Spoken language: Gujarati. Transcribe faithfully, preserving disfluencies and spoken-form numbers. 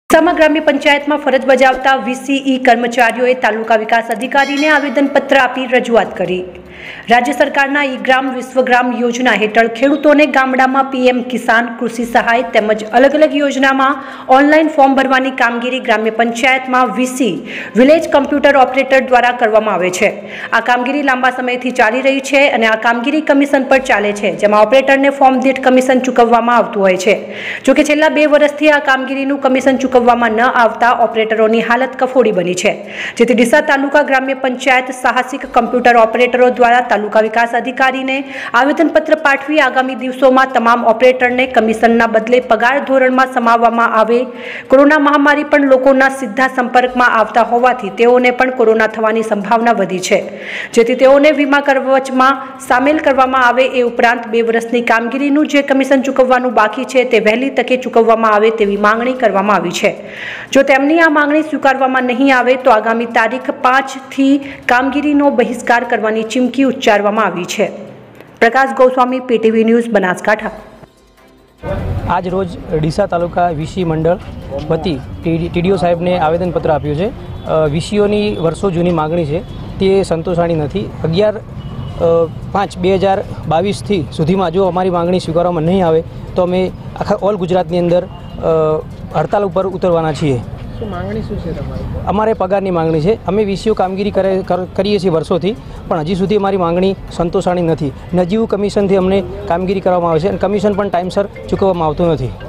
ડીસામાં ગ્રામ્ય પંચાયતમાં ફરજ બજાવતા વીસીઈ કર્મચારીઓએ તાલુકા વિકાસ અધિકારીને આવેદનપત્ર આપી રજૂઆત કરી। રાજ્ય સરકારના ઈ ગ્રામ વિશ્વગ્રામ યોજના હેઠળ ખેડૂતોને ગામડામાં પીએમ કિસાન કૃષિ સહાય તેમજ અલગ અલગ યોજનામાં ઓનલાઈન ફોર્મ ભરવાની કામગીરી ગ્રામ્ય પંચાયતમાં વીસી વિલેજ કમ્પ્યુટર ઓપરેટર દ્વારા કરવામાં આવે છે। આ કામગીરી લાંબા સમયથી ચાલી રહી છે અને આ કામગીરી કમિશન પર ચાલે છે, જેમાં ઓપરેટરને ફોર્મ દીઠ કમિશન ચૂકવવામાં આવતું હોય છે। જોકે છેલ્લા બે વર્ષથી આ કામગીરીનું કમિશન ચૂકવવામાં ન આવતા ઓપરેટરોની હાલત કફોડી બની છે, જેથી ડીસા તાલુકા ગ્રામ્ય પંચાયત સાહસિક કમ્પ્યુટર ઓપરેટરો દ્વારા તાલુકા વિકાસ અધિકારીને આવેદનપત્ર પાઠવી આગામી દિવસોમાં તમામ ઓપરેટરને કમિશનના બદલે પગાર ધોરણમાં સમાવવામાં આવે। કોરોના મહામારી પણ લોકોના સીધા સંપર્કમાં આવતા હોવાથી તેઓને પણ કોરોના થવાની સંભાવના વધી છે, જેથી તેઓને વીમા કવચમાં સામેલ કરવામાં આવે। એ ઉપરાંત બે વર્ષની કામગીરીનું જે કમિશન ચૂકવવાનું બાકી છે તે વહેલી તકે ચૂકવવામાં આવે તેવી માંગણી કરવામાં આવી છે। જો તેમની આ માંગણી સ્વીકારવામાં નહીં આવે તો આગામી તારીખ પાંચ થી કામગીરીનો બહિષ્કાર કરવાની ચીમકી ઉચ્ચારવામાં આવી છે। Prakash Goswami, PTV news, Banaskantha. आज रोज ડીસા तालुका वीसी मंडल वती टीडीओ साहेब ने आवेदनपत्र आप्યું છે। વીસીઓની વર્ષો જૂની માગણી છે તે સંતોષાણી નથી। અગિયાર પાંચ બે હજાર બાવીસથી સુધીમાં જો અમારી માગણી સ્વીકારવામાં નહીં આવે તો અમે આખા ઓલ ગુજરાતની અંદર હડતાલ ઉપર ઉતરવાના છીએ। मांगणी શું છે તમારી? અમારે પગારની માગણી છે। અમે વીસીઓ કામગીરી કરે કરીએ છીએ વર્ષોથી, પણ હજી સુધી અમારી માગણી સંતોષાણી નથી। નજીવું કમિશનથી અમને કામગીરી કરવામાં આવે છે અને કમિશન પણ ટાઈમસર ચૂકવવામાં આવતું નથી।